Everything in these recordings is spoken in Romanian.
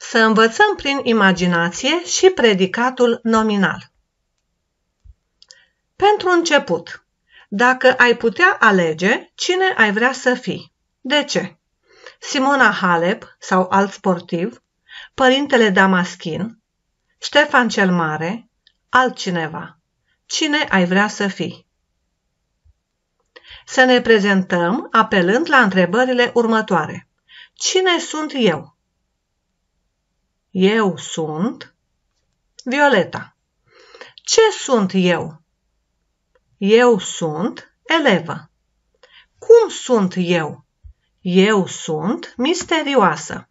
Să învățăm prin imaginație și predicatul nominal. Pentru început, dacă ai putea alege, cine ai vrea să fii? De ce? Simona Halep sau alt sportiv, Părintele Damaschin, Ștefan cel Mare, altcineva. Cine ai vrea să fii? Să ne prezentăm apelând la întrebările următoare. Cine sunt eu? Eu sunt Violeta. Ce sunt eu? Eu sunt elevă. Cum sunt eu? Eu sunt misterioasă.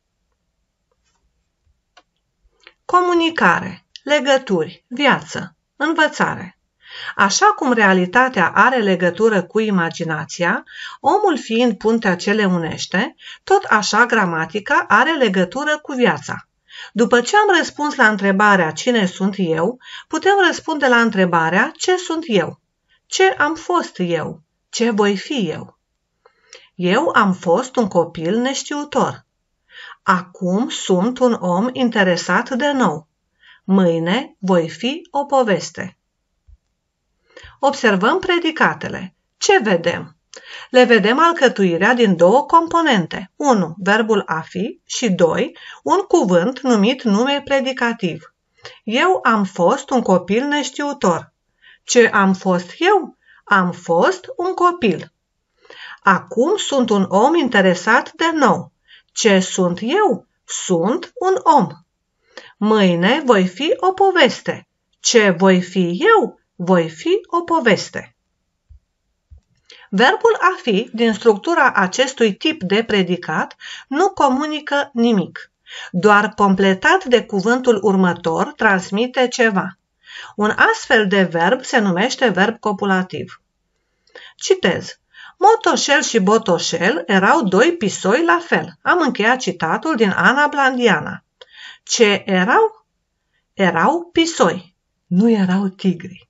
Comunicare, legături, viață, învățare. Așa cum realitatea are legătură cu imaginația, omul fiind puntea ce le unește, tot așa gramatica are legătură cu viața. După ce am răspuns la întrebarea cine sunt eu, putem răspunde la întrebarea ce sunt eu, ce am fost eu, ce voi fi eu. Eu am fost un copil neștiutor. Acum sunt un om interesat de nou. Mâine voi fi o poveste. Observăm predicatele. Ce vedem? Le vedem alcătuirea din două componente. 1. Verbul a fi și 2. Un cuvânt numit nume predicativ. Eu am fost un copil neștiutor. Ce am fost eu? Am fost un copil. Acum sunt un om interesat de nou. Ce sunt eu? Sunt un om. Mâine voi fi o poveste. Ce voi fi eu? Voi fi o poveste. Verbul a fi, din structura acestui tip de predicat, nu comunică nimic. Doar completat de cuvântul următor transmite ceva. Un astfel de verb se numește verb copulativ. Citez. Motoșel și Botoșel erau doi pisoi la fel. Am încheiat citatul din Ana Blandiana. Ce erau? Erau pisoi, nu erau tigri.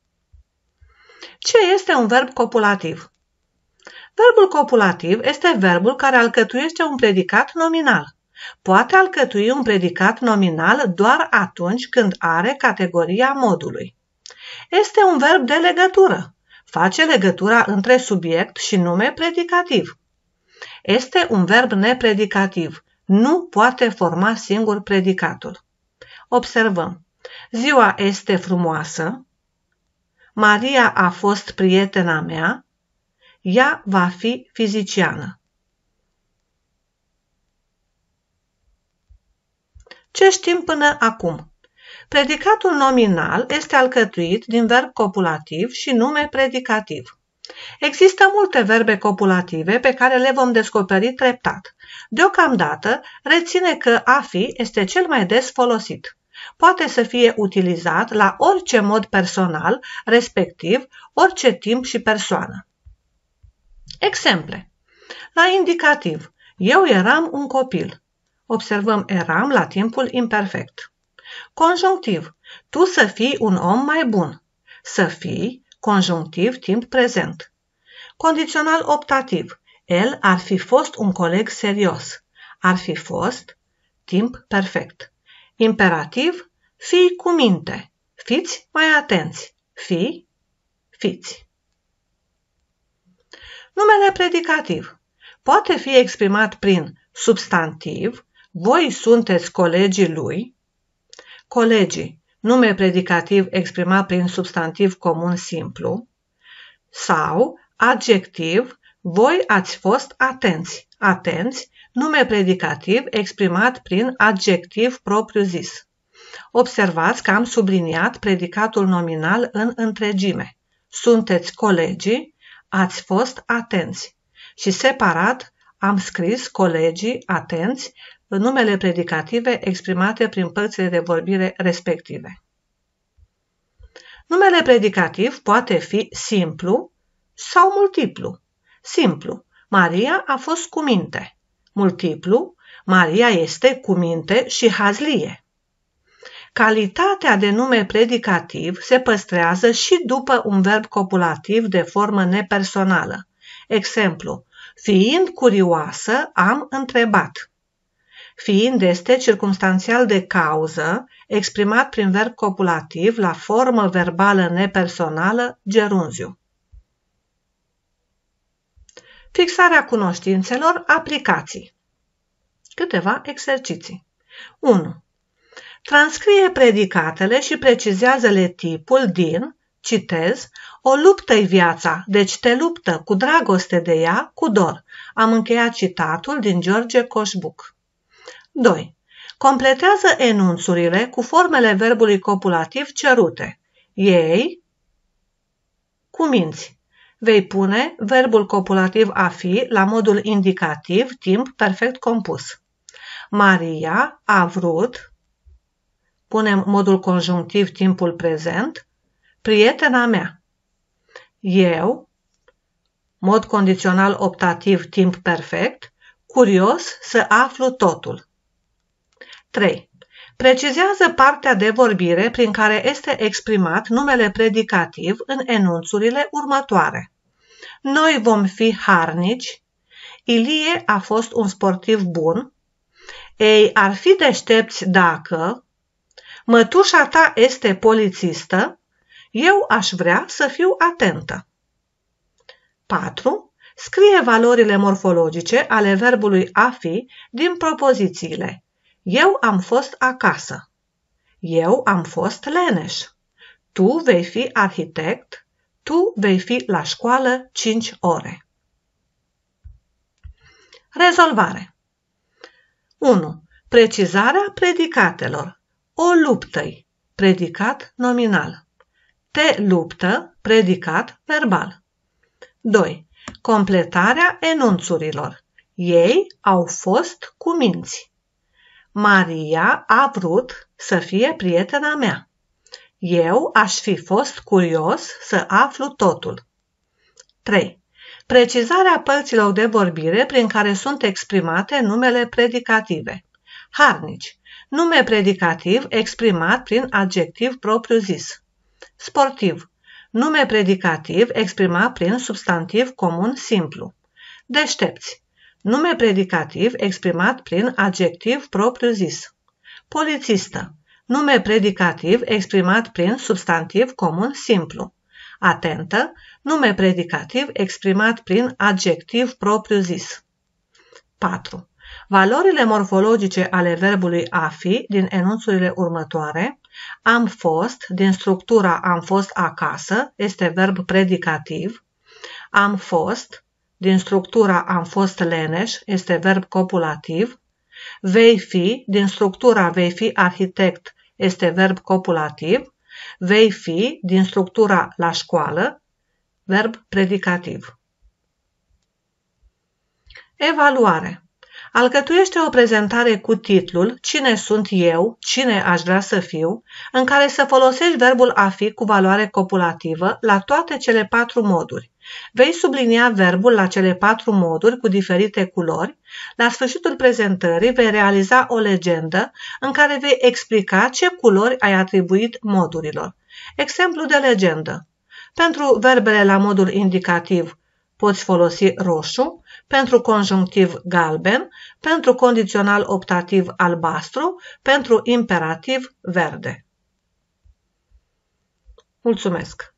Ce este un verb copulativ? Verbul copulativ este verbul care alcătuiește un predicat nominal. Poate alcătui un predicat nominal doar atunci când are categoria modului. Este un verb de legătură. Face legătura între subiect și nume predicativ. Este un verb nepredicativ. Nu poate forma singur predicatul. Observăm. Ziua este frumoasă. Maria a fost prietena mea. Ea va fi fiziciană. Ce știm până acum? Predicatul nominal este alcătuit din verb copulativ și nume predicativ. Există multe verbe copulative pe care le vom descoperi treptat. Deocamdată, reține că a fi este cel mai des folosit. Poate să fie utilizat la orice mod personal, respectiv orice timp și persoană. Exemple. La indicativ, eu eram un copil. Observăm eram la timpul imperfect. Conjunctiv, tu să fii un om mai bun. Să fii, conjunctiv, timp prezent. Condițional optativ, el ar fi fost un coleg serios. Ar fi fost, timp perfect. Imperativ, fii cu minte. Fiți mai atenți. Fii, fiți. Numele predicativ poate fi exprimat prin substantiv, voi sunteți colegii lui, colegii, nume predicativ exprimat prin substantiv comun simplu, sau adjectiv, voi ați fost atenți, atenți, nume predicativ exprimat prin adjectiv propriu-zis. Observați că am subliniat predicatul nominal în întregime. Sunteți colegii, ați fost atenți. Și separat am scris colegii atenți în numele predicative exprimate prin părțile de vorbire respective. Numele predicativ poate fi simplu sau multiplu. Simplu, Maria a fost cu minte. Multiplu, Maria este cu minte și hazlie. Calitatea de nume predicativ se păstrează și după un verb copulativ de formă nepersonală. Exemplu, fiind curioasă, am întrebat. fiind este circumstanțial de cauză, exprimat prin verb copulativ la formă verbală nepersonală, gerunziu. Fixarea cunoștințelor, aplicații. Câteva exerciții. 1. Transcrie predicatele și precizează-le tipul din, citez, o luptă-i viața, deci te luptă cu dragoste de ea, cu dor. Am încheiat citatul din George Coșbuc. 2. Completează enunțurile cu formele verbului copulativ cerute. Ei, cuminți. Vei pune verbul copulativ a fi la modul indicativ, timp perfect compus. Maria a vrut, punem modul conjunctiv, timpul prezent, prietena mea. Eu, mod condițional optativ, timp perfect, curios să aflu totul. 3. Precizează partea de vorbire prin care este exprimat numele predicativ în enunțurile următoare. Noi vom fi harnici, Ilie a fost un sportiv bun, ei ar fi deștepți dacă, mătușa ta este polițistă, eu aș vrea să fiu atentă. 4. Scrie valorile morfologice ale verbului a fi din propozițiile. Eu am fost acasă. Eu am fost leneș. Tu vei fi arhitect. Tu vei fi la școală 5 ore. Rezolvare. 1. Precizarea predicatelor. O luptă-i, predicat nominal. Te luptă, predicat verbal. 2. Completarea enunțurilor. Ei au fost cuminți. Maria a vrut să fie prietena mea. Eu aș fi fost curios să aflu totul. 3. Precizarea părților de vorbire prin care sunt exprimate numele predicative. Harnici. Nume predicativ exprimat prin adjectiv propriu-zis. Sportiv. Nume predicativ exprimat prin substantiv comun simplu. Deștepți. Nume predicativ exprimat prin adjectiv propriu-zis. Polițistă. Nume predicativ exprimat prin substantiv comun simplu. Atentă. Nume predicativ exprimat prin adjectiv propriu-zis. 4. Valorile morfologice ale verbului a fi din enunțurile următoare. Am fost, din structura am fost acasă, este verb predicativ. Am fost, din structura am fost leneș, este verb copulativ. Vei fi, din structura vei fi arhitect, este verb copulativ. Vei fi, din structura la școală, verb predicativ. Evaluare. Alcătuiește o prezentare cu titlul Cine sunt eu, cine aș vrea să fiu, în care să folosești verbul a fi cu valoare copulativă la toate cele 4 moduri. Vei sublinia verbul la cele 4 moduri cu diferite culori. La sfârșitul prezentării vei realiza o legendă în care vei explica ce culori ai atribuit modurilor. Exemplu de legendă. Pentru verbele la modul indicativ poți folosi roșu, pentru conjunctiv galben, pentru condițional optativ albastru, pentru imperativ verde. Mulțumesc!